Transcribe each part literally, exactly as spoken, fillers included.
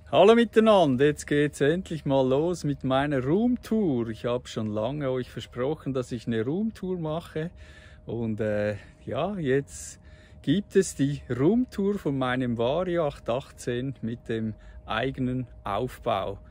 Hallo miteinander, jetzt geht's endlich mal los mit meiner Roomtour. Ich habe schon lange euch versprochen, dass ich eine Roomtour mache und äh, ja, jetzt gibt es die Roomtour von meinem Vario acht achtzehn mit dem eigenen Aufbau.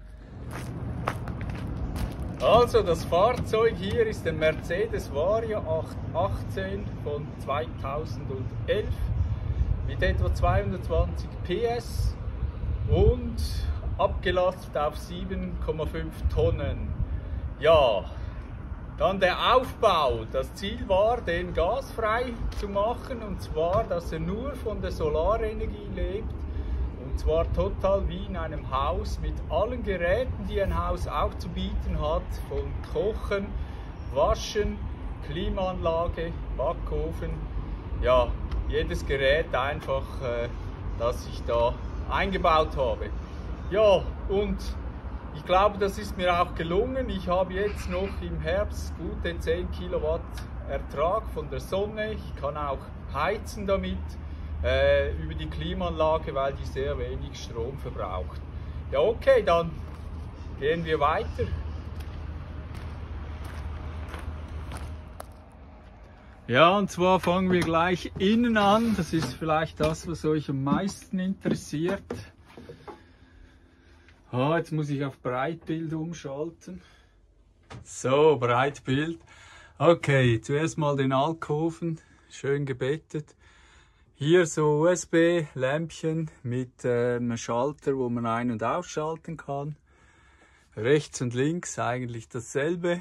Also das Fahrzeug hier ist der Mercedes Vario acht achtzehn von zweitausendelf mit etwa zweihundertzwanzig P S und abgelastet auf sieben Komma fünf Tonnen. Ja, dann der Aufbau. Das Ziel war, den gasfrei zu machen, und zwar, dass er nur von der Solarenergie lebt, und zwar total wie in einem Haus mit allen Geräten, die ein Haus auch zu bieten hat, von Kochen, Waschen, Klimaanlage, Backofen, ja, jedes Gerät einfach, äh, das ich da eingebaut habe. Ja, und ich glaube, das ist mir auch gelungen. Ich habe jetzt noch im Herbst gute zehn Kilowatt Ertrag von der Sonne. Ich kann auch heizen damit äh, über die Klimaanlage, weil die sehr wenig Strom verbraucht. Ja, okay, dann gehen wir weiter. Ja, und zwar fangen wir gleich innen an. Das ist vielleicht das, was euch am meisten interessiert. Ah, jetzt muss ich auf Breitbild umschalten. So, Breitbild. Okay, zuerst mal den Alkoven, schön gebettet. Hier so U S B-Lämpchen mit äh, einem Schalter, wo man ein- und ausschalten kann. Rechts und links eigentlich dasselbe.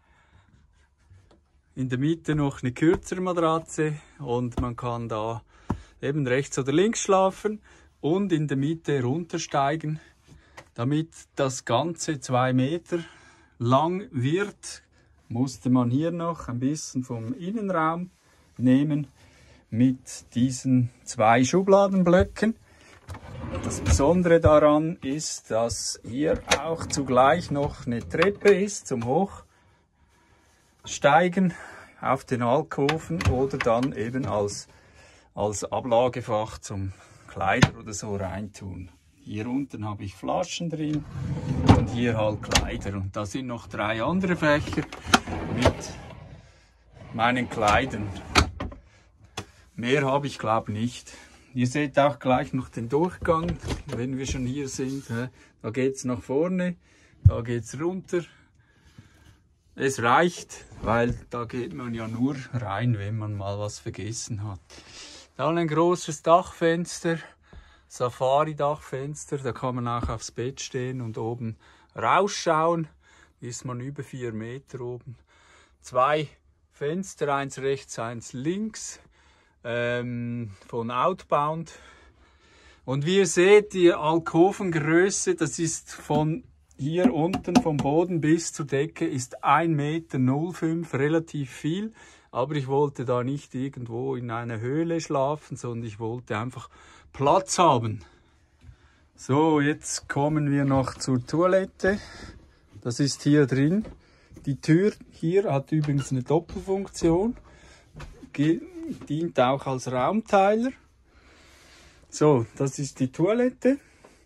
In der Mitte noch eine kürzere Matratze und man kann da eben rechts oder links schlafen und in der Mitte runtersteigen. Damit das Ganze zwei Meter lang wird, musste man hier noch ein bisschen vom Innenraum nehmen mit diesen zwei Schubladenblöcken. Das Besondere daran ist, dass hier auch zugleich noch eine Treppe ist zum Hochsteigen auf den Alkoven oder dann eben als, als Ablagefach zum Kleider oder so reintun. Hier unten habe ich Flaschen drin und hier halt Kleider. Und da sind noch drei andere Fächer mit meinen Kleidern. Mehr habe ich glaube nicht. Ihr seht auch gleich noch den Durchgang, wenn wir schon hier sind. Da geht es nach vorne, da geht es runter. Es reicht, weil da geht man ja nur rein, wenn man mal was vergessen hat. Dann ein großes Dachfenster, Safari-Dachfenster, da kann man auch aufs Bett stehen und oben rausschauen. Ist man über vier Meter oben. Zwei Fenster, eins rechts, eins links, ähm, von Outbound. Und wie ihr seht, die Alkovengröße, das ist von hier unten vom Boden bis zur Decke ist ein Meter null fünf, relativ viel. Aber ich wollte da nicht irgendwo in einer Höhle schlafen, sondern ich wollte einfach Platz haben. So, jetzt kommen wir noch zur Toilette. Das ist hier drin. Die Tür hier hat übrigens eine Doppelfunktion. Dient auch als Raumteiler. So, das ist die Toilette.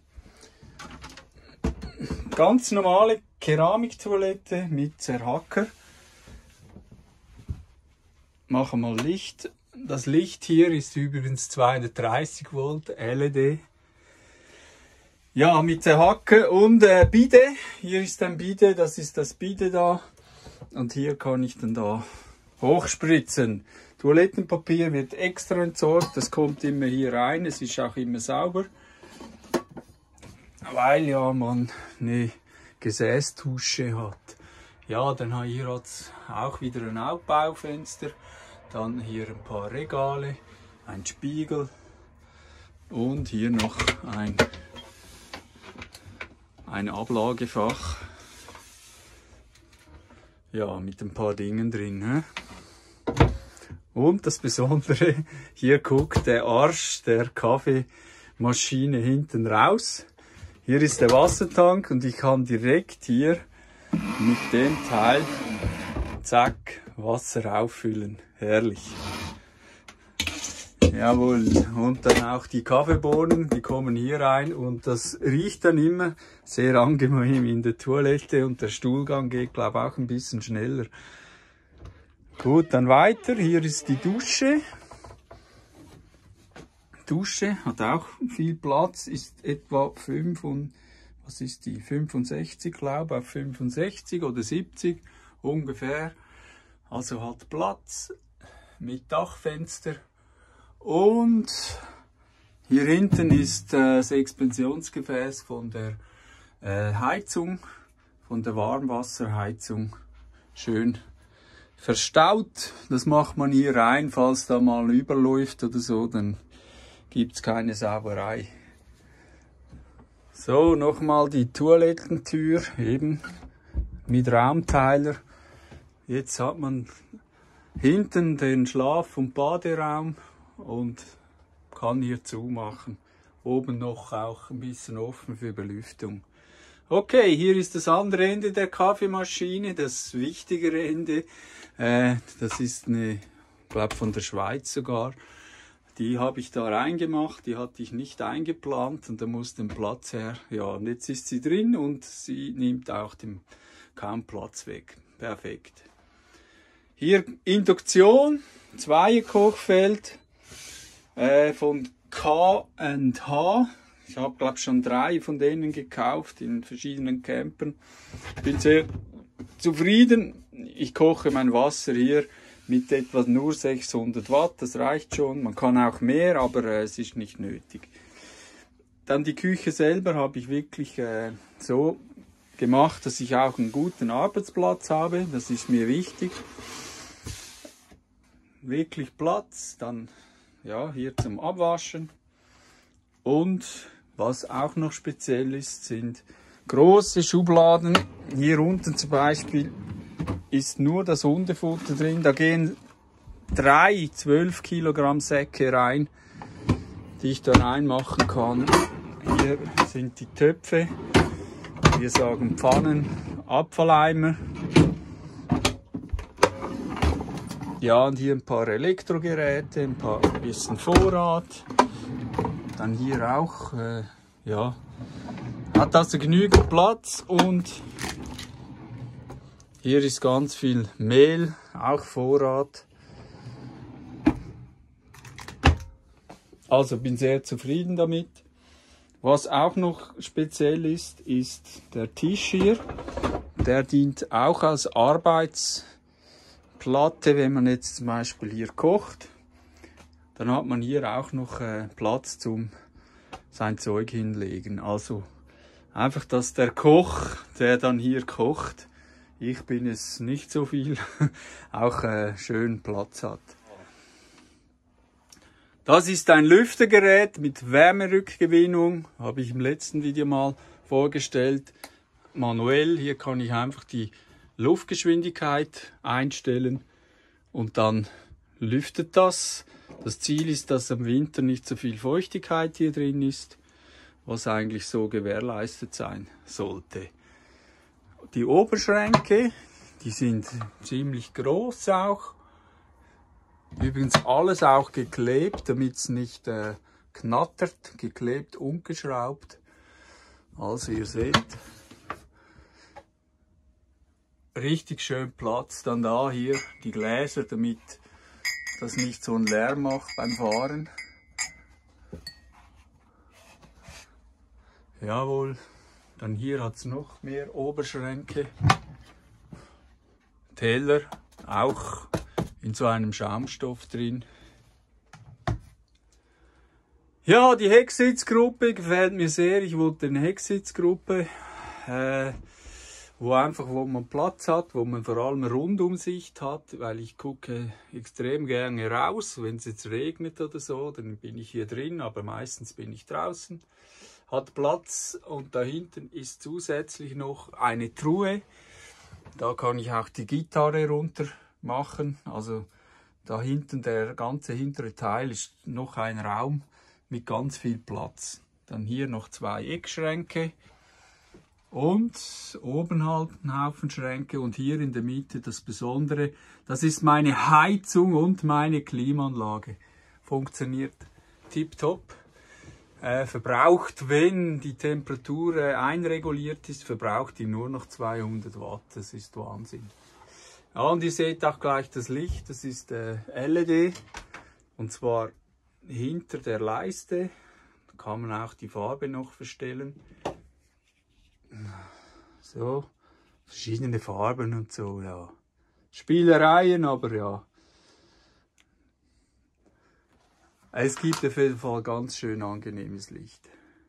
Ganz normale Keramiktoilette mit Zerhacker. Machen wir mal Licht. Das Licht hier ist übrigens zweihundertdreißig Volt L E D. Ja, mit Zerhacker und äh, Bidet. Hier ist ein Bidet, das ist das Bidet da. Und hier kann ich dann da hochspritzen. Toilettenpapier wird extra entsorgt, das kommt immer hier rein, es ist auch immer sauber. Weil ja man eine Gesäßdusche hat. Ja, dann hier hat es auch wieder ein Aufbaufenster. Dann hier ein paar Regale, ein Spiegel und hier noch ein, ein Ablagefach. Ja, mit ein paar Dingen drin. He? Und das Besondere, hier guckt der Arsch der Kaffeemaschine hinten raus. Hier ist der Wassertank und ich kann direkt hier mit dem Teil, zack, Wasser auffüllen. Herrlich. Jawohl, und dann auch die Kaffeebohnen, die kommen hier rein und das riecht dann immer sehr angenehm in der Toilette und der Stuhlgang geht, glaube ich, auch ein bisschen schneller. Gut, dann weiter, hier ist die Dusche. Dusche hat auch viel Platz, ist etwa fünf und, was ist die, fünfundsechzig, glaube ich, auf fünfundsechzig oder siebzig ungefähr. Also hat Platz mit Dachfenster. Und hier hinten ist äh, das Expansionsgefäß von der äh, Heizung, von der Warmwasserheizung, schön verstaut. Das macht man hier rein, falls da mal überläuft oder so, dann gibt es keine Sauberei. So, nochmal die Toilettentür, eben mit Raumteiler. Jetzt hat man hinten den Schlaf- und Baderaum und kann hier zumachen. Oben noch auch ein bisschen offen für Belüftung. Okay, hier ist das andere Ende der Kaffeemaschine, das wichtigere Ende. Äh, das ist eine, ich glaube von der Schweiz sogar. Die habe ich da reingemacht, die hatte ich nicht eingeplant und da muss den Platz her. Ja, und jetzt ist sie drin und sie nimmt auch den, kaum Platz weg. Perfekt. Hier Induktion, Zweierkochfeld äh, von K und H. Ich habe, glaube ich, schon drei von denen gekauft in verschiedenen Campern. Bin sehr zufrieden. Ich koche mein Wasser hier mit etwa nur sechshundert Watt. Das reicht schon. Man kann auch mehr, aber äh, es ist nicht nötig. Dann die Küche selber habe ich wirklich äh, so gemacht, dass ich auch einen guten Arbeitsplatz habe. Das ist mir wichtig. Wirklich Platz. Dann ja, hier zum Abwaschen. Und was auch noch speziell ist, sind große Schubladen. Hier unten zum Beispiel ist nur das Hundefutter drin. Da gehen drei zwölf Kilogramm Säcke rein, die ich da reinmachen kann. Hier sind die Töpfe. Wir sagen Pfannen, Abfalleimer. Ja, und hier ein paar Elektrogeräte, ein paar bisschen Vorrat. Dann hier auch, äh, ja, hat also genügend Platz und hier ist ganz viel Mehl, auch Vorrat. Also bin sehr zufrieden damit. Was auch noch speziell ist, ist der Tisch hier. Der dient auch als Arbeitsplatte, wenn man jetzt zum Beispiel hier kocht. Dann hat man hier auch noch äh, Platz zum sein Zeug hinlegen. Also einfach, dass der Koch, der dann hier kocht, ich bin es nicht so viel, auch äh, schön Platz hat. Das ist ein Lüftergerät mit Wärmerückgewinnung, habe ich im letzten Video mal vorgestellt. Manuell, hier kann ich einfach die Luftgeschwindigkeit einstellen und dann lüftet das. Das Ziel ist, dass im Winter nicht so viel Feuchtigkeit hier drin ist, was eigentlich so gewährleistet sein sollte. Die Oberschränke, die sind ziemlich groß auch. Übrigens alles auch geklebt, damit es nicht äh, knattert. Geklebt, umgeschraubt. Also ihr seht, richtig schön Platz. Dann da hier die Gläser, damit das nicht so einen Lärm macht beim Fahren. Jawohl. Dann hier hat es noch mehr Oberschränke. Teller, auch in so einem Schaumstoff drin. Ja, die Hecksitzgruppe gefällt mir sehr. Ich wollte eine Hecksitzgruppe, äh, wo einfach, wo man Platz hat, wo man vor allem Rundumsicht hat, weil ich gucke extrem gerne raus. Wenn es jetzt regnet oder so, dann bin ich hier drin, aber meistens bin ich draußen. Hat Platz und da hinten ist zusätzlich noch eine Truhe. Da kann ich auch die Gitarre runter machen. Also da hinten, der ganze hintere Teil ist noch ein Raum mit ganz viel Platz. Dann hier noch zwei Eckschränke und oben halt ein Haufen Schränke und hier in der Mitte das Besondere. Das ist meine Heizung und meine Klimaanlage. funktioniert tipptopp. Äh, verbraucht, wenn die Temperatur äh, einreguliert ist, verbraucht die nur noch zweihundert Watt. Das ist Wahnsinn. Ja, und ihr seht auch gleich das Licht, das ist äh, L E D. Und zwar hinter der Leiste. Da kann man auch die Farbe noch verstellen. So, verschiedene Farben und so, ja. Spielereien, aber ja. Es gibt auf jeden Fall ganz schön angenehmes Licht.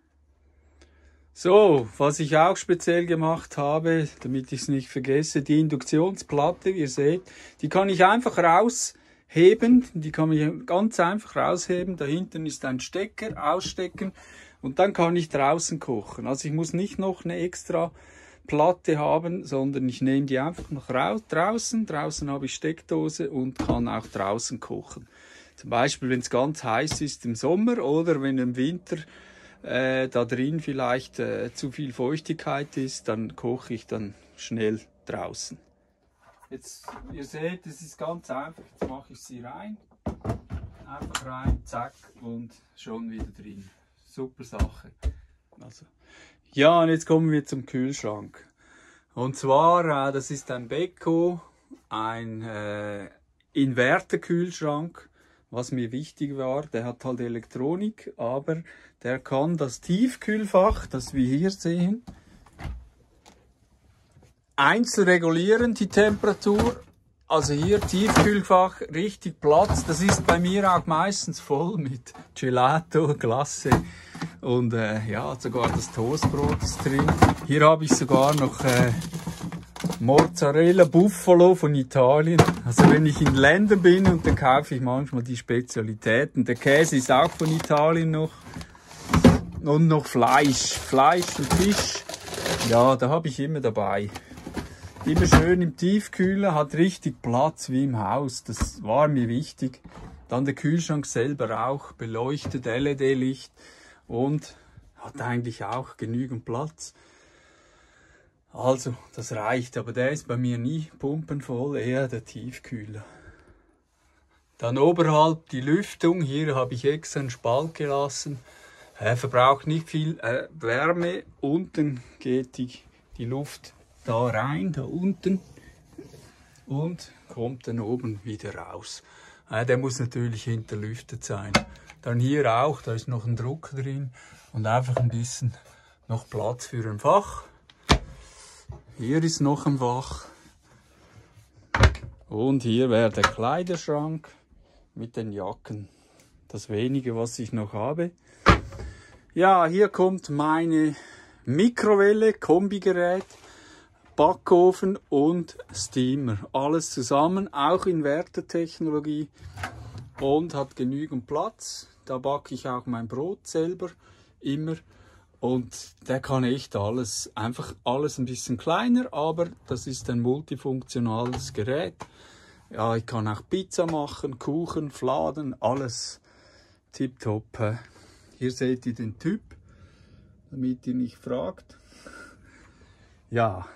So, was ich auch speziell gemacht habe, damit ich es nicht vergesse, die Induktionsplatte, wie ihr seht, die kann ich einfach rausheben, die kann ich ganz einfach rausheben. Da hinten ist ein Stecker, ausstecken und dann kann ich draußen kochen. Also ich muss nicht noch eine extra Platte haben, sondern ich nehme die einfach noch raus, draußen. Draußen habe ich Steckdose und kann auch draußen kochen. Zum Beispiel, wenn es ganz heiß ist im Sommer oder wenn im Winter äh, da drin vielleicht äh, zu viel Feuchtigkeit ist, dann koche ich dann schnell draußen. Jetzt, ihr seht, es ist ganz einfach. Jetzt mache ich sie rein. Einfach rein, zack und schon wieder drin. Super Sache. Also. Ja, und jetzt kommen wir zum Kühlschrank. Und zwar, äh, das ist ein Beko, ein äh, Inverter-Kühlschrank. Was mir wichtig war, der hat halt Elektronik, aber der kann das Tiefkühlfach, das wir hier sehen, einzeln regulieren, die Temperatur. Also hier Tiefkühlfach, richtig Platz. Das ist bei mir auch meistens voll mit Gelato, Glasse und äh, ja, sogar das Toastbrot ist drin. Hier habe ich sogar noch äh, Mozzarella Buffalo von Italien. Also wenn ich in Ländern bin und dann kaufe ich manchmal die Spezialitäten. Der Käse ist auch von Italien noch. Und noch Fleisch. Fleisch und Fisch. Ja, da habe ich immer dabei. Immer schön im Tiefkühler, hat richtig Platz wie im Haus. Das war mir wichtig. Dann der Kühlschrank selber auch, beleuchtet, L E D-Licht und hat eigentlich auch genügend Platz. Also, das reicht, aber der ist bei mir nie pumpenvoll, eher der Tiefkühler. Dann oberhalb die Lüftung, hier habe ich extra einen Spalt gelassen. Er verbraucht nicht viel äh, Wärme, unten geht die, die Luft da rein, da unten und kommt dann oben wieder raus. Äh, der muss natürlich hinterlüftet sein. Dann hier auch, da ist noch ein Druck drin und einfach ein bisschen noch Platz für ein Fach. Hier ist noch ein Fach. Und hier wäre der Kleiderschrank mit den Jacken. Das wenige, was ich noch habe. Ja, hier kommt meine Mikrowelle, Kombigerät, Backofen und Steamer. Alles zusammen, auch Inverter-Technologie und hat genügend Platz. Da backe ich auch mein Brot selber immer. Und der kann echt alles, einfach alles ein bisschen kleiner, aber das ist ein multifunktionales Gerät. Ja, ich kann auch Pizza machen, Kuchen, Fladen, alles tipptopp. Hier seht ihr den Typ, damit ihr nicht fragt. Ja.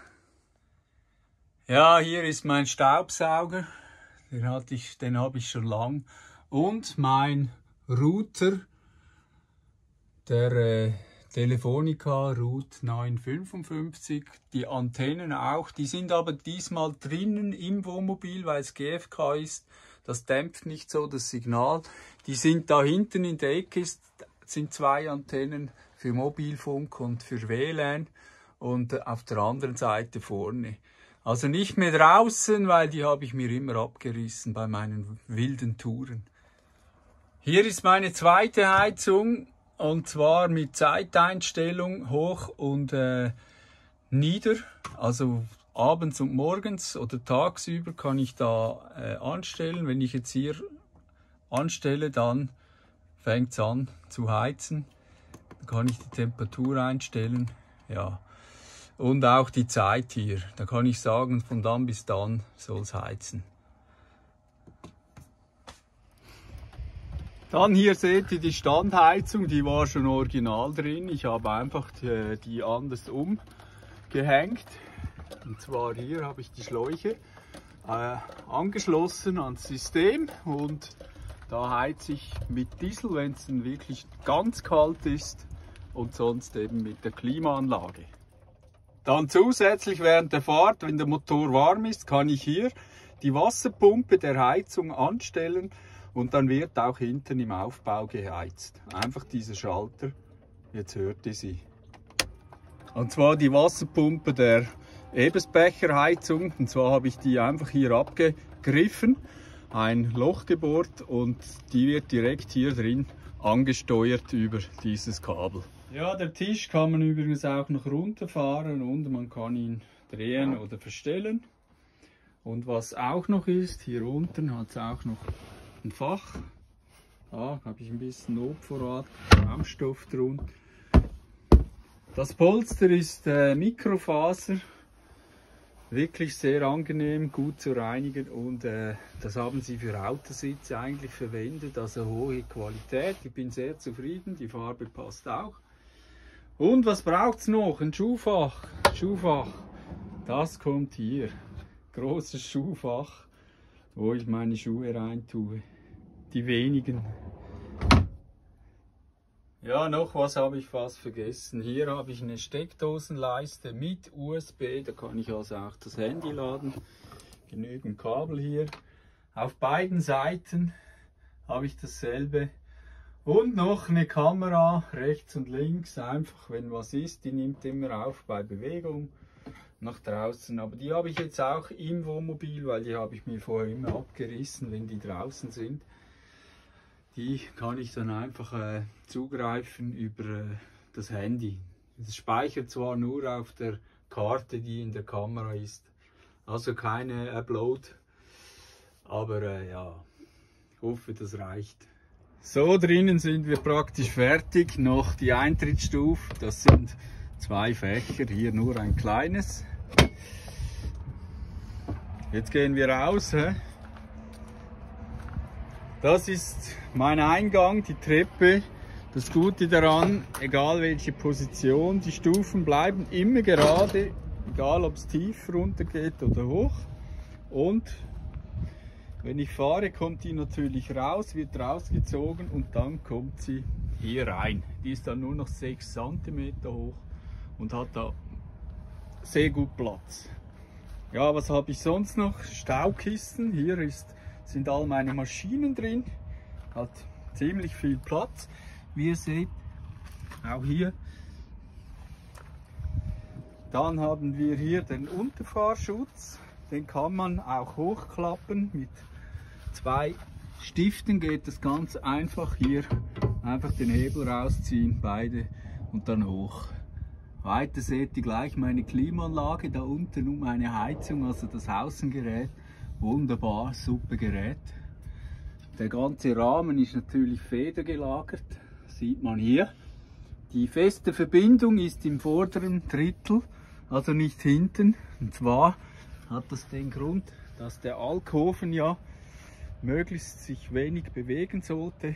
Ja, hier ist mein Staubsauger, den hatte ich, den habe ich schon lang. Und mein Router, der äh, Telefonica Route neun fünfundfünfzig, die Antennen auch, die sind aber diesmal drinnen im Wohnmobil, weil es G F K ist. Das dämpft nicht so das Signal. Die sind da hinten in der Ecke, sind zwei Antennen für Mobilfunk und für W L A N und auf der anderen Seite vorne. Also nicht mehr draußen, weil die habe ich mir immer abgerissen bei meinen wilden Touren. Hier ist meine zweite Heizung. Und zwar mit Zeiteinstellung hoch und äh, nieder. Also abends und morgens oder tagsüber kann ich da äh, anstellen. Wenn ich jetzt hier anstelle, dann fängt es an zu heizen. Dann kann ich die Temperatur einstellen. Ja. Und auch die Zeit hier. Da kann ich sagen, von dann bis dann soll es heizen. Dann hier seht ihr die Standheizung, die war schon original drin. Ich habe einfach die, die anders umgehängt. Und zwar hier habe ich die Schläuche äh, angeschlossen ans System und Da heize ich mit Diesel, wenn es dann wirklich ganz kalt ist, und sonst eben mit der Klimaanlage. Dann zusätzlich während der Fahrt, wenn der Motor warm ist, kann ich hier die Wasserpumpe der Heizung anstellen und dann wird auch hinten im Aufbau geheizt. Einfach dieser Schalter, jetzt hört ihr sie. Und zwar die Wasserpumpe der Eberspecher Heizung, und zwar habe ich die einfach hier abgegriffen, ein Loch gebohrt und die wird direkt hier drin angesteuert über dieses Kabel. Ja, der Tisch kann man übrigens auch noch runterfahren und man kann ihn drehen oder verstellen. Und was auch noch ist, hier unten hat es auch noch ein Fach. Da habe ich ein bisschen Notvorrat, Schaumstoff drin. Das Polster ist äh, Mikrofaser, wirklich sehr angenehm, gut zu reinigen, und äh, das haben sie für Autositze eigentlich verwendet, also hohe Qualität. Ich bin sehr zufrieden, die Farbe passt auch. Und was braucht es noch? Ein Schuhfach. Schuhfach. Das kommt hier. Großes Schuhfach, wo ich meine Schuhe rein tue. Die wenigen. Ja, noch was habe ich fast vergessen. Hier habe ich eine Steckdosenleiste mit U S B. Da kann ich also auch das Handy laden. Genügend Kabel hier. Auf beiden Seiten habe ich dasselbe. Und noch eine Kamera rechts und links, einfach wenn was ist, die nimmt immer auf bei Bewegung nach draußen. Aber die habe ich jetzt auch im Wohnmobil, weil die habe ich mir vorher immer abgerissen, wenn die draußen sind. Die kann ich dann einfach äh, zugreifen über äh, das Handy. Es speichert zwar nur auf der Karte, die in der Kamera ist, also keine Upload, aber äh, ja, ich hoffe, das reicht. So, drinnen sind wir praktisch fertig. Noch die Eintrittsstufe, das sind zwei Fächer, hier nur ein kleines. Jetzt gehen wir raus. He? Das ist mein Eingang, die Treppe. Das Gute daran, egal welche Position, die Stufen bleiben immer gerade, egal ob es tief runter geht oder hoch. Und wenn ich fahre, kommt die natürlich raus, wird rausgezogen und dann kommt sie hier rein. Die ist dann nur noch sechs Zentimeter hoch und hat da sehr gut Platz. Ja, was habe ich sonst noch? Staukisten. Hier ist, sind all meine Maschinen drin. Hat ziemlich viel Platz. Wie ihr seht, auch hier. Dann haben wir hier den Unterfahrschutz. Den kann man auch hochklappen. Mit zwei Stiften geht das ganz einfach. Hier einfach den Hebel rausziehen, beide, und dann hoch. Weiter seht ihr gleich meine Klimaanlage, da unten um eine Heizung, also das Außengerät. Wunderbar, super Gerät. Der ganze Rahmen ist natürlich federgelagert, sieht man hier. Die feste Verbindung ist im vorderen Drittel, also nicht hinten. Und zwar hat das den Grund, dass der Alkoven ja möglichst sich wenig bewegen sollte.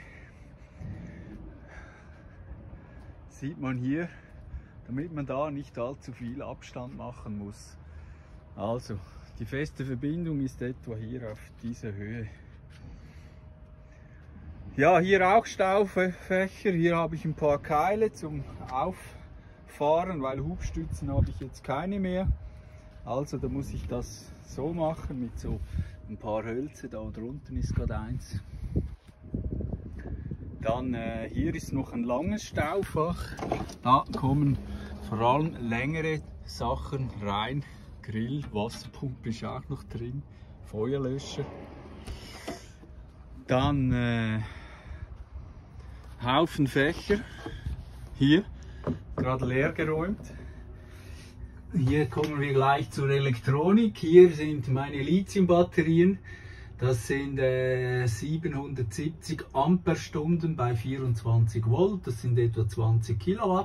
Sieht man hier, damit man da nicht allzu viel Abstand machen muss. Also, die feste Verbindung ist etwa hier auf dieser Höhe. Ja, hier auch Staufächer. Hier habe ich ein paar Keile zum Auffahren, weil Hubstützen habe ich jetzt keine mehr. Also da muss ich das so machen mit so ein paar Hölzer. Da drunten ist gerade eins. Dann äh, hier ist noch ein langes Staufach. Da kommen vor allem längere Sachen rein. Grill, Wasserpumpe ist auch noch drin, Feuerlöscher. Dann äh, Haufen Fächer. Hier gerade leer geräumt. Hier kommen wir gleich zur Elektronik. Hier sind meine Lithiumbatterien. Das sind äh, siebenhundertsiebzig Amperestunden bei vierundzwanzig Volt. Das sind etwa zwanzig Kilowatt.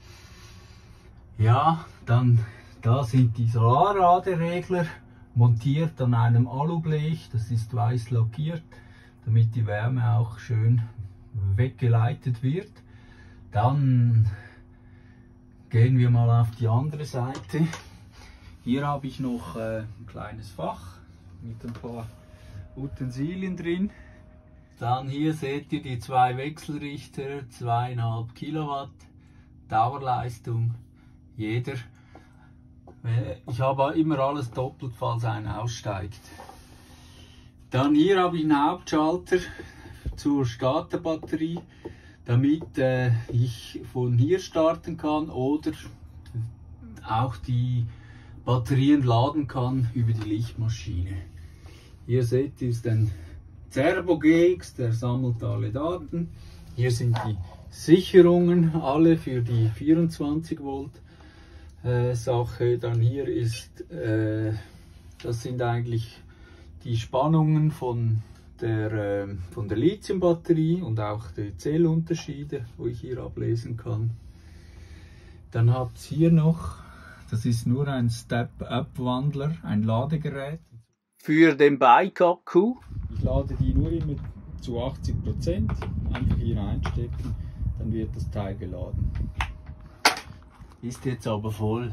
Ja, dann da sind die Solarraderegler montiert an einem Alublech. Das ist weiß lackiert, damit die Wärme auch schön weggeleitet wird. Dann gehen wir mal auf die andere Seite. Hier habe ich noch äh, ein kleines Fach mit ein paar Utensilien drin. Dann hier seht ihr die zwei Wechselrichter, zweieinhalb Kilowatt Dauerleistung jeder. Ich habe immer alles doppelt, falls einer aussteigt. Dann hier habe ich einen Hauptschalter zur Starterbatterie, damit äh, ich von hier starten kann oder auch die Batterien laden kann über die Lichtmaschine. Hier seht ihr, ist ein Cerbo G X, der sammelt alle Daten. Hier sind die Sicherungen, alle für die vierundzwanzig Volt äh, Sache. Dann hier ist, äh, das sind eigentlich die Spannungen von der, äh, von der Lithium-Batterie und auch die Zählunterschiede, wo ich hier ablesen kann. Dann habt ihr hier noch, das ist nur ein Step-Up-Wandler, ein Ladegerät. Für den Bike-Akku. Ich lade die nur immer zu achtzig Prozent, einfach hier einstecken, dann wird das Teil geladen. Ist jetzt aber voll.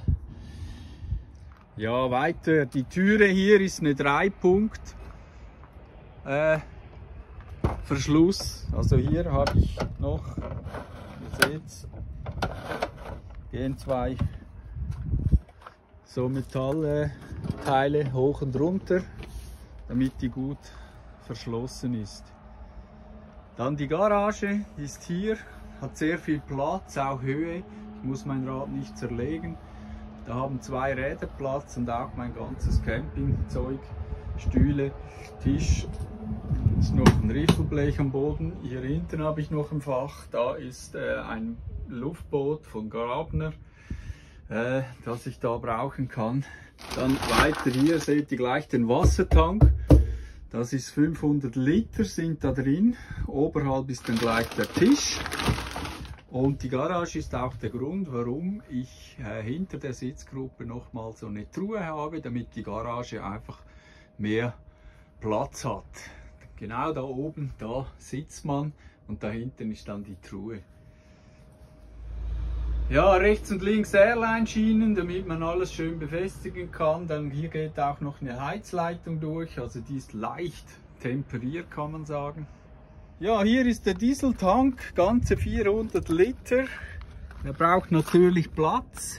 Ja, weiter. Die Türe hier ist eine drei Punkt äh, Verschluss. Also hier habe ich noch, ihr seht, gehen zwei so Metallteile hoch und runter, damit die gut verschlossen ist. Dann die Garage ist hier, hat sehr viel Platz, auch Höhe. Ich muss mein Rad nicht zerlegen. Da haben zwei Räder Platz und auch mein ganzes Campingzeug, Stühle, Tisch. Ist noch ein Riffelblech am Boden. Hier hinten habe ich noch ein Fach. Da ist äh, ein Luftboot von Grabner, äh, das ich da brauchen kann. Dann weiter hier seht ihr gleich den Wassertank. Das ist fünfhundert Liter sind da drin. Oberhalb ist dann gleich der Tisch. Und die Garage ist auch der Grund, warum ich äh, hinter der Sitzgruppe nochmal so eine Truhe habe, damit die Garage einfach mehr Platz hat. Genau da oben, da sitzt man und da hinten ist dann die Truhe. Ja, rechts und links Airline-Schienen, damit man alles schön befestigen kann. Dann hier geht auch noch eine Heizleitung durch, also die ist leicht temperiert, kann man sagen. Ja, hier ist der Dieseltank, ganze vierhundert Liter. Er braucht natürlich Platz.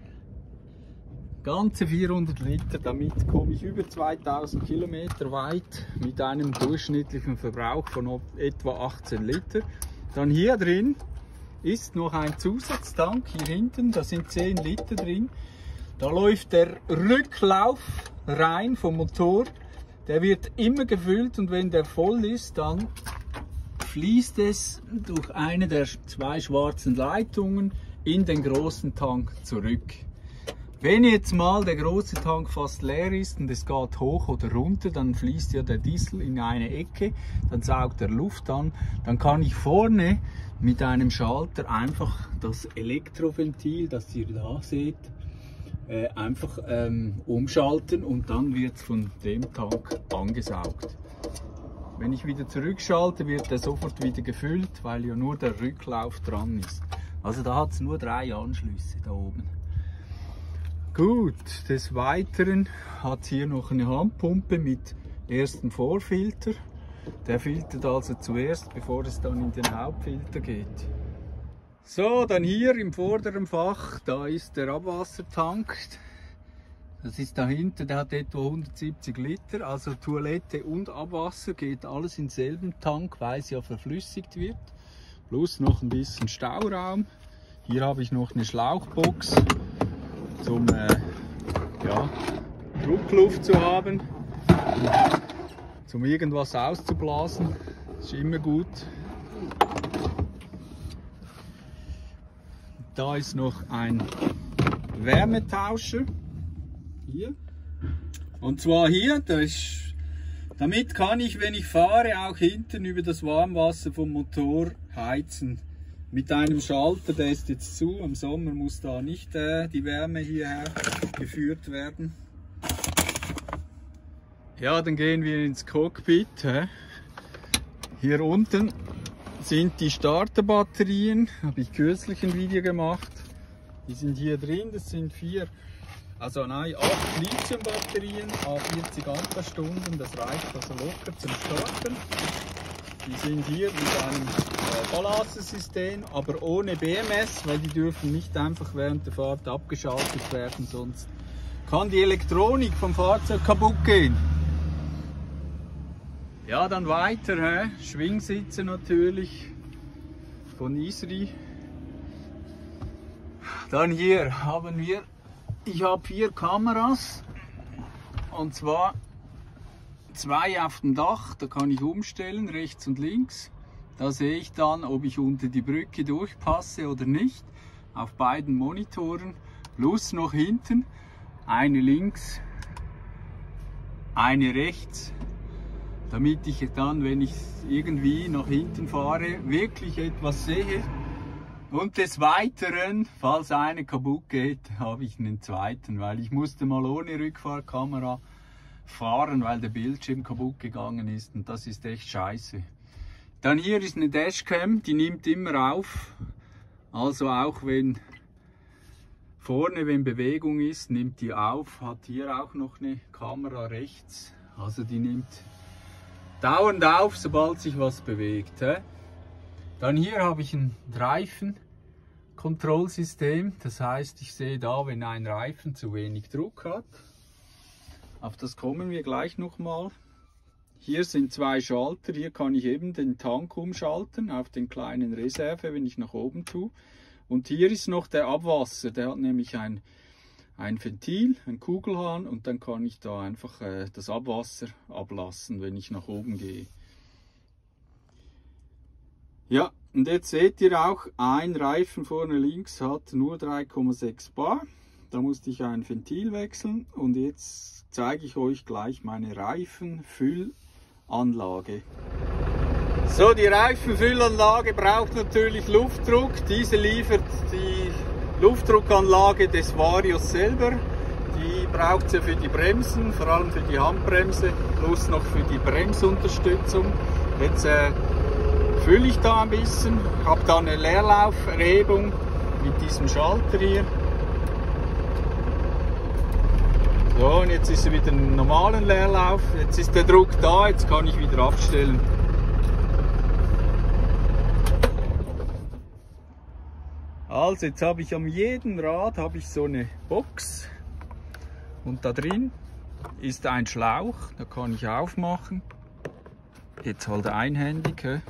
Ganze vierhundert Liter, damit komme ich über zweitausend Kilometer weit mit einem durchschnittlichen Verbrauch von etwa achtzehn Liter. Dann hier drin ist noch ein Zusatztank, hier hinten, da sind zehn Liter drin. Da läuft der Rücklauf rein vom Motor, der wird immer gefüllt und wenn der voll ist, dann fließt es durch eine der zwei schwarzen Leitungen in den großen Tank zurück. Wenn jetzt mal der große Tank fast leer ist und es geht hoch oder runter, dann fließt ja der Diesel in eine Ecke, dann saugt er Luft an, dann kann ich vorne mit einem Schalter einfach das Elektroventil, das ihr da seht, äh, einfach ähm, umschalten und dann wird es von dem Tank angesaugt. Wenn ich wieder zurückschalte, wird er sofort wieder gefüllt, weil ja nur der Rücklauf dran ist. Also da hat es nur drei Anschlüsse da oben. Gut, des Weiteren hat es hier noch eine Handpumpe mit ersten Vorfilter. Der filtert also zuerst, bevor es dann in den Hauptfilter geht. So, dann hier im vorderen Fach, da ist der Abwassertank. Das ist da hinten, der hat etwa hundertsiebzig Liter, also Toilette und Abwasser geht alles in denselben Tank, weil es ja verflüssigt wird. Plus noch ein bisschen Stauraum. Hier habe ich noch eine Schlauchbox zum äh, ja, Druckluft zu haben, zum irgendwas auszublasen, ist immer gut. Da ist noch ein Wärmetauscher, hier, und zwar hier, das ist, damit kann ich, wenn ich fahre, auch hinten über das Warmwasser vom Motor heizen. Mit einem Schalter, der ist jetzt zu, im Sommer muss da nicht äh, die Wärme hierher geführt werden. Ja, dann gehen wir ins Cockpit. Hä? Hier unten sind die Starterbatterien, habe ich kürzlich ein Video gemacht. Die sind hier drin, das sind vier, also nein, acht Lithium-Batterien, a vierzig Ampere-Stunden, das reicht also locker zum Starten. Die sind hier mit einem äh, Ballastensystem, aber ohne B M S, weil die dürfen nicht einfach während der Fahrt abgeschaltet werden, sonst kann die Elektronik vom Fahrzeug kaputt gehen. Ja, dann weiter, hä? Schwingsitze natürlich von Isri. Dann hier haben wir, ich habe vier Kameras, und zwar zwei auf dem Dach, da kann ich umstellen, rechts und links. Da sehe ich dann, ob ich unter die Brücke durchpasse oder nicht, auf beiden Monitoren, plus noch hinten, eine links, eine rechts, damit ich dann, wenn ich irgendwie nach hinten fahre, wirklich etwas sehe. Und des Weiteren, falls eine kaputt geht, habe ich einen zweiten, weil ich musste mal ohne Rückfahrkamera fahren, weil der Bildschirm kaputt gegangen ist, und das ist echt scheiße. Dann hier ist eine Dashcam, die nimmt immer auf, also auch wenn vorne, wenn Bewegung ist, nimmt die auf, hat hier auch noch eine Kamera rechts, also die nimmt dauernd auf, sobald sich was bewegt. He? Dann hier habe ich ein Reifenkontrollsystem, das heißt, ich sehe da, wenn ein Reifen zu wenig Druck hat. Auf das kommen wir gleich nochmal. Hier sind zwei Schalter, hier kann ich eben den Tank umschalten auf den kleinen Reserve, wenn ich nach oben tue. Und hier ist noch der Abwasser, der hat nämlich ein ein Ventil, ein Kugelhahn, und dann kann ich da einfach äh, das Abwasser ablassen, wenn ich nach oben gehe. Ja, und jetzt seht ihr auch, ein Reifen vorne links hat nur drei Komma sechs Bar. Da musste ich ein Ventil wechseln, und jetzt zeige ich euch gleich meine Reifenfüllanlage. So, die Reifenfüllanlage braucht natürlich Luftdruck. Diese liefert die Luftdruckanlage des Varios selber. Die braucht sie für die Bremsen, vor allem für die Handbremse, plus noch für die Bremsunterstützung. Jetzt äh, fülle ich da ein bisschen, habe da eine Leerlauferhebung mit diesem Schalter hier. So, und jetzt ist er wieder im normalen Leerlauf. Jetzt ist der Druck da, jetzt kann ich wieder abstellen. Also jetzt habe ich an jedem Rad habe ich so eine Box, und da drin ist ein Schlauch, da kann ich aufmachen. Jetzt halt einhändig. He?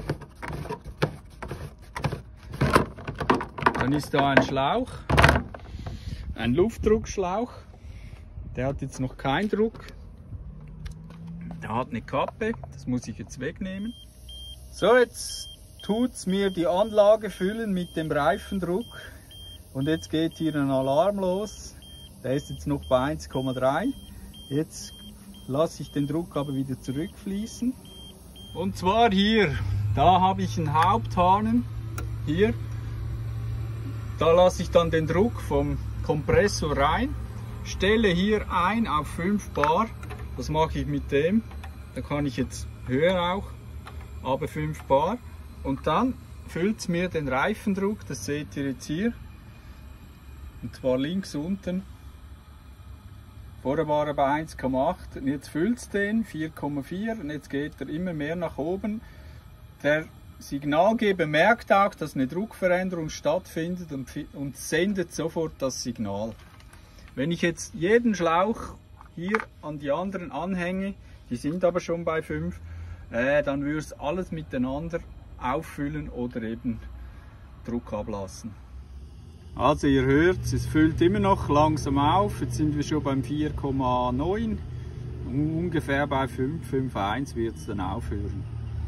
Dann ist da ein Schlauch, ein Luftdruckschlauch, der hat jetzt noch keinen Druck. Der hat eine Kappe, das muss ich jetzt wegnehmen. So, jetzt tut es mir die Anlage füllen mit dem Reifendruck, und jetzt geht hier ein Alarm los. Der ist jetzt noch bei eins Komma drei. Jetzt lasse ich den Druck aber wieder zurückfließen. Und zwar hier, da habe ich einen Haupthahn, hier. Da lasse ich dann den Druck vom Kompressor rein, stelle hier ein auf fünf Bar. Das mache ich mit dem. Da kann ich jetzt höher auch, aber fünf Bar. Und dann füllt es mir den Reifendruck, das seht ihr jetzt hier. Und zwar links unten. Vorher war er bei eins Komma acht, und jetzt füllt es den vier Komma vier, und jetzt geht er immer mehr nach oben. Der Signalgeber merkt auch, dass eine Druckveränderung stattfindet, und, und sendet sofort das Signal. Wenn ich jetzt jeden Schlauch hier an die anderen anhänge, die sind aber schon bei fünf, äh, dann würde es alles miteinander auffüllen oder eben Druck ablassen. Also ihr hört, es füllt immer noch langsam auf. Jetzt sind wir schon beim vier Komma neun. Ungefähr bei fünf, fünf Komma eins wird es dann aufhören.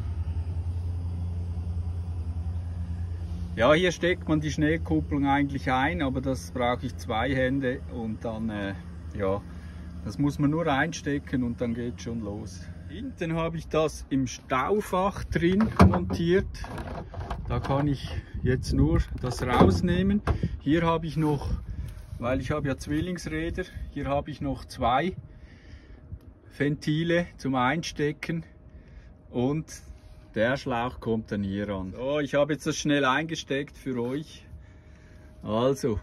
Ja, hier steckt man die Schnellkupplung eigentlich ein, aber das brauche ich zwei Hände, und dann, äh, ja, das muss man nur einstecken und dann geht schon los. Hinten habe ich das im Staufach drin montiert. Da kann ich jetzt nur das rausnehmen. Hier habe ich noch, weil ich habe ja Zwillingsräder, hier habe ich noch zwei Ventile zum Einstecken, und der Schlauch kommt dann hier an. So, ich habe jetzt das schnell eingesteckt für euch. Also,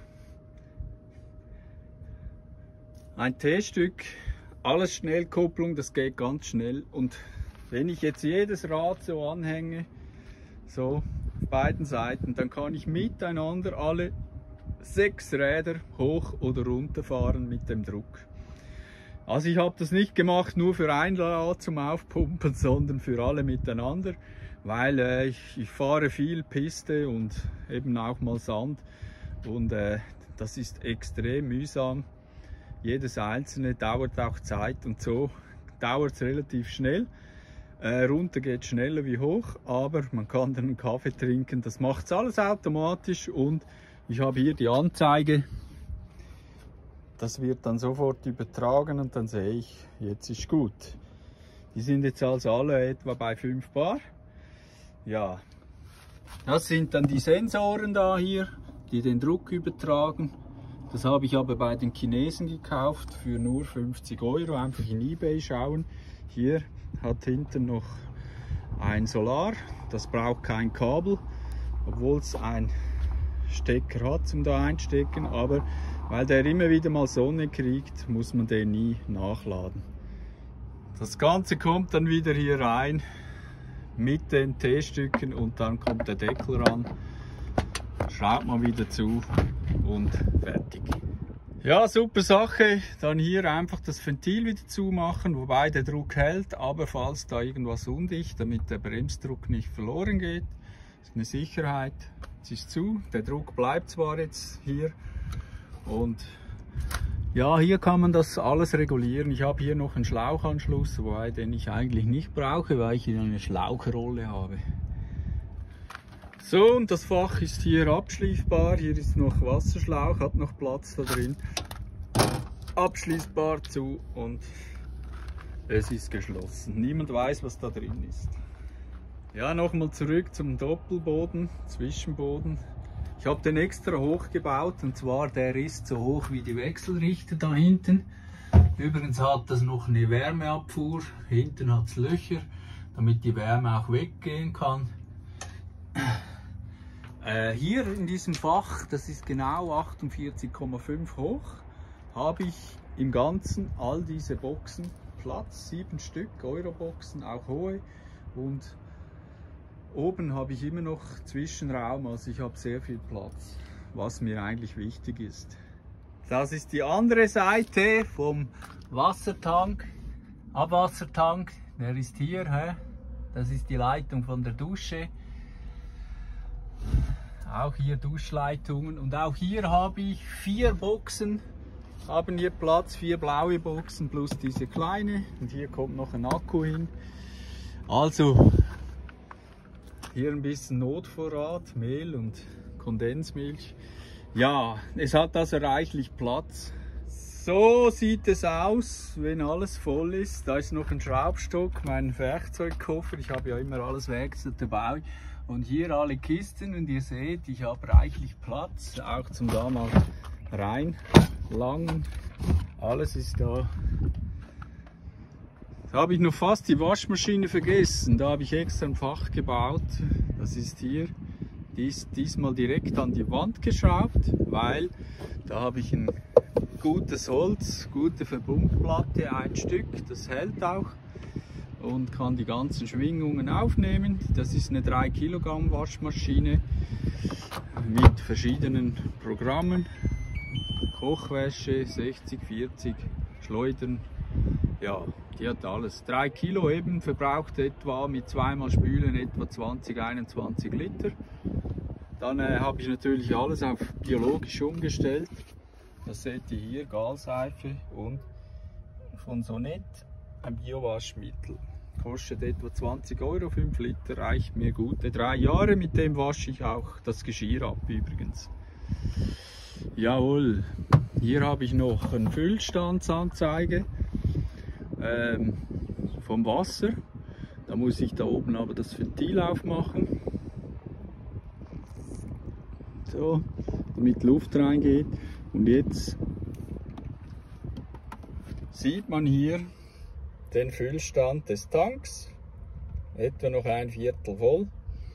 ein T-Stück. Alles Schnellkupplung, das geht ganz schnell, und wenn ich jetzt jedes Rad so anhänge, so auf beiden Seiten, dann kann ich miteinander alle sechs Räder hoch oder runter fahren mit dem Druck. Also ich habe das nicht gemacht nur für ein Rad zum Aufpumpen, sondern für alle miteinander, weil äh, ich, ich fahre viel Piste und eben auch mal Sand und äh, das ist extrem mühsam. Jedes einzelne dauert auch Zeit und so dauert es relativ schnell. Äh, runter geht schneller wie hoch, aber man kann dann einen Kaffee trinken. Das macht alles automatisch und ich habe hier die Anzeige. Das wird dann sofort übertragen und dann sehe ich, jetzt ist gut. Die sind jetzt also alle etwa bei fünf Bar. Ja, das sind dann die Sensoren da hier, die den Druck übertragen. Das habe ich aber bei den Chinesen gekauft für nur fünfzig Euro. Einfach in eBay schauen. Hier hat hinten noch ein Solar. Das braucht kein Kabel, obwohl es ein Stecker hat zum da einstecken. Aber weil der immer wieder mal Sonne kriegt, muss man den nie nachladen. Das Ganze kommt dann wieder hier rein mit den T-Stücken und dann kommt der Deckel ran. Schraubt man wieder zu und fertig. Ja, super Sache. Dann hier einfach das Ventil wieder zumachen, wobei der Druck hält, aber falls da irgendwas undicht, damit der Bremsdruck nicht verloren geht, ist eine Sicherheit. Es ist zu, der Druck bleibt zwar jetzt hier und ja, hier kann man das alles regulieren. Ich habe hier noch einen Schlauchanschluss, wobei den ich eigentlich nicht brauche, weil ich hier eine Schlauchrolle habe. So, und das Fach ist hier abschließbar. Hier ist noch Wasserschlauch, hat noch Platz da drin. Abschließbar zu und es ist geschlossen. Niemand weiß, was da drin ist. Ja, nochmal zurück zum Doppelboden, Zwischenboden. Ich habe den extra hochgebaut und zwar der ist so hoch wie die Wechselrichter da hinten. Übrigens hat das noch eine Wärmeabfuhr. Hinten hat es Löcher, damit die Wärme auch weggehen kann. Äh, hier in diesem Fach, das ist genau achtundvierzig Komma fünf hoch, habe ich im Ganzen all diese Boxen Platz, sieben Stück, Euroboxen, auch hohe, und oben habe ich immer noch Zwischenraum, also ich habe sehr viel Platz, was mir eigentlich wichtig ist. Das ist die andere Seite vom Wassertank, Abwassertank, der ist hier, hä? Das ist die Leitung von der Dusche. Auch hier Duschleitungen und auch hier habe ich vier Boxen, haben hier Platz, vier blaue Boxen plus diese kleine und hier kommt noch ein Akku hin. Also hier ein bisschen Notvorrat, Mehl und Kondensmilch. Ja, es hat also reichlich Platz. So sieht es aus, wenn alles voll ist. Da ist noch ein Schraubstock, mein Werkzeugkoffer, ich habe ja immer alles Werkzeug dabei. Und hier alle Kisten und ihr seht, ich habe reichlich Platz, auch zum da mal reinlangen. Alles ist da. Da habe ich noch fast die Waschmaschine vergessen. Da habe ich extra ein Fach gebaut. Das ist hier. Die ist diesmal direkt an die Wand geschraubt, weil da habe ich ein gutes Holz, gute Verbundplatte, ein Stück, das hält auch und kann die ganzen Schwingungen aufnehmen. Das ist eine drei Kilogramm Waschmaschine mit verschiedenen Programmen. Kochwäsche, sechzig, vierzig, Schleudern, ja, die hat alles. drei Kilo eben, verbraucht etwa mit zweimal Spülen etwa zwanzig, einundzwanzig Liter. Dann äh, habe ich natürlich alles auf biologisch umgestellt. Das seht ihr hier, Galseife und von Sonett ein Biowaschmittel. Kostet etwa zwanzig Euro, fünf Liter, reicht mir gute drei Jahre. Mit dem wasche ich auch das Geschirr ab übrigens. Jawohl, hier habe ich noch eine Füllstandsanzeige ähm, vom Wasser. Da muss ich da oben aber das Ventil aufmachen. So, damit Luft reingeht. Und jetzt sieht man hier den Füllstand des Tanks, etwa noch ein Viertel voll.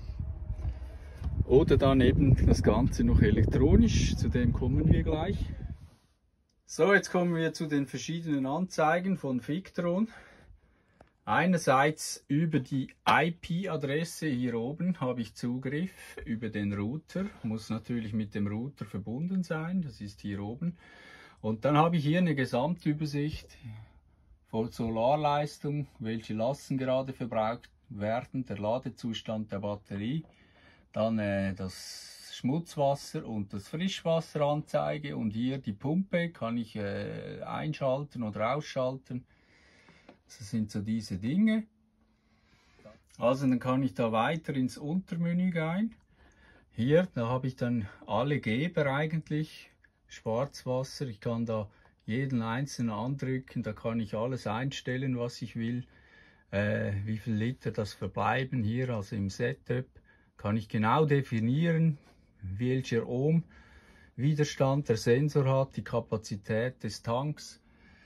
Oder dann eben das Ganze noch elektronisch, zu dem kommen wir gleich. So, jetzt kommen wir zu den verschiedenen Anzeigen von Victron. Einerseits über die I P-Adresse hier oben habe ich Zugriff über den Router, muss natürlich mit dem Router verbunden sein, das ist hier oben. Und dann habe ich hier eine Gesamtübersicht von Solarleistung, welche Lasten gerade verbraucht werden, der Ladezustand der Batterie, dann äh, das Schmutzwasser und das Frischwasseranzeige und hier die Pumpe kann ich äh, einschalten oder ausschalten. Das sind so diese Dinge. Also dann kann ich da weiter ins Untermenü gehen. Hier, da habe ich dann alle Geber eigentlich. Schwarzwasser, ich kann da jeden einzelnen andrücken, da kann ich alles einstellen, was ich will. Äh, wie viel Liter das verbleiben hier, also im Setup, kann ich genau definieren, welcher Ohm Widerstand der Sensor hat, die Kapazität des Tanks.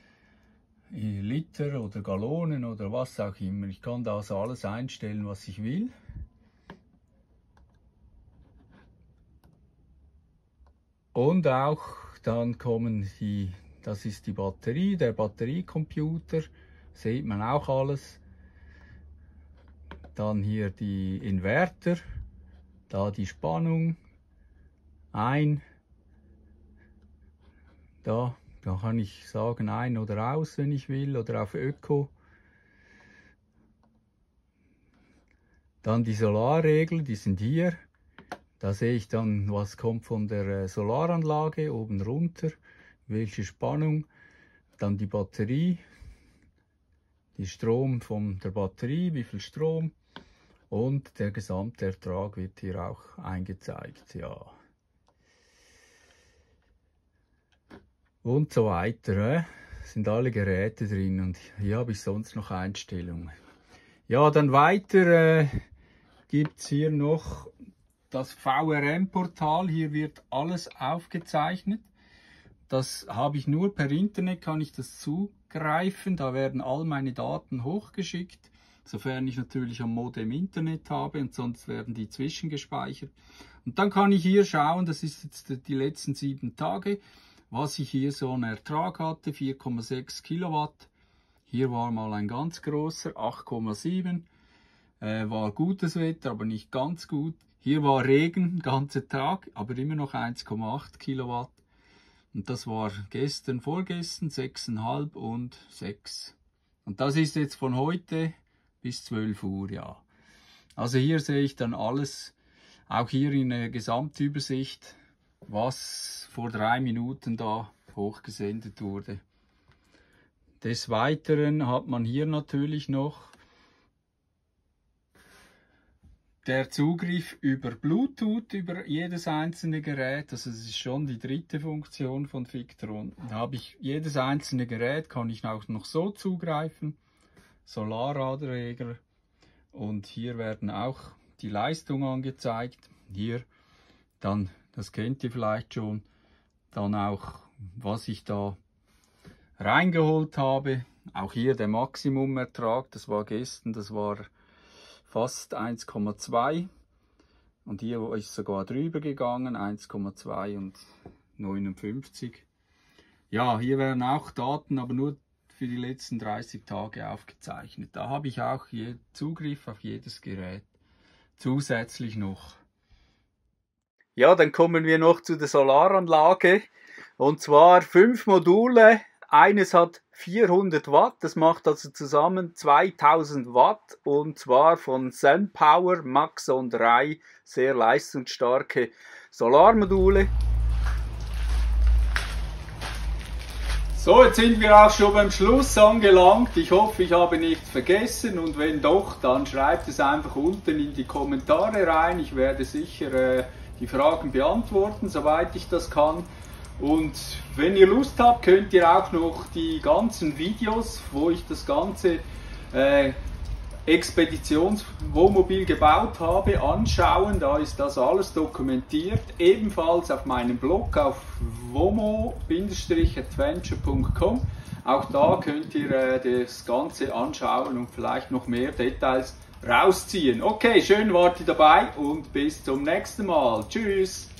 Liter oder Gallonen oder was auch immer. Ich kann da also alles einstellen, was ich will. Und auch dann kommen die, das ist die Batterie, der Batteriecomputer, sieht man auch alles. Dann hier die Inverter, da die Spannung, ein, da. Da kann ich sagen ein oder aus, wenn ich will, oder auf Öko. Dann die Solarregler, die sind hier. Da sehe ich dann, was kommt von der Solaranlage oben runter, welche Spannung. Dann die Batterie, die Strom von der Batterie, wie viel Strom. Und der gesamte Ertrag wird hier auch eingezeigt. Ja. Und so weiter, äh? sind alle Geräte drin und hier habe ich sonst noch Einstellungen. Ja, dann weiter äh, gibt es hier noch das V R M-Portal, hier wird alles aufgezeichnet. Das habe ich nur per Internet, kann ich das zugreifen, da werden all meine Daten hochgeschickt, sofern ich natürlich am Modem Internet habe und sonst werden die zwischengespeichert. Und dann kann ich hier schauen, das ist jetzt die letzten sieben Tage, was ich hier so einen Ertrag hatte, vier Komma sechs Kilowatt. Hier war mal ein ganz großer, acht Komma sieben. Äh, war gutes Wetter, aber nicht ganz gut. Hier war Regen den ganzen Tag, aber immer noch eins Komma acht Kilowatt. Und das war gestern, vorgestern, sechs Komma fünf und sechs. Und das ist jetzt von heute bis zwölf Uhr, ja. Also hier sehe ich dann alles, auch hier in der Gesamtübersicht, was vor drei Minuten da hochgesendet wurde. Des Weiteren hat man hier natürlich noch der Zugriff über Bluetooth über jedes einzelne Gerät. Also das ist schon die dritte Funktion von Victron. Da habe ich jedes einzelne Gerät, kann ich auch noch so zugreifen. Solarradregler. Und hier werden auch die Leistung angezeigt. Hier dann, das kennt ihr vielleicht schon, dann auch, was ich da reingeholt habe. Auch hier der Maximumertrag, das war gestern, das war fast eins Komma zwei. Und hier ist sogar drüber gegangen, eins Komma zwei und neunundfünfzig. Ja, hier werden auch Daten, aber nur für die letzten dreißig Tage aufgezeichnet. Da habe ich auch hier Zugriff auf jedes Gerät zusätzlich noch. Ja, dann kommen wir noch zu der Solaranlage. Und zwar fünf Module. Eines hat vierhundert Watt, das macht also zusammen zweitausend Watt. Und zwar von SunPower Maxon drei, sehr leistungsstarke Solarmodule. So, jetzt sind wir auch schon beim Schluss angelangt. Ich hoffe, ich habe nichts vergessen und wenn doch, dann schreibt es einfach unten in die Kommentare rein. Ich werde sicher äh, die Fragen beantworten, soweit ich das kann. Und wenn ihr Lust habt, könnt ihr auch noch die ganzen Videos, wo ich das ganze äh, Expeditionswohnmobil gebaut habe, anschauen. Da ist das alles dokumentiert. Ebenfalls auf meinem Blog auf womo Bindestrich adventure Punkt com. Auch da könnt ihr äh, das Ganze anschauen und vielleicht noch mehr Details rausziehen. Okay, schön wart ihr dabei und bis zum nächsten Mal. Tschüss!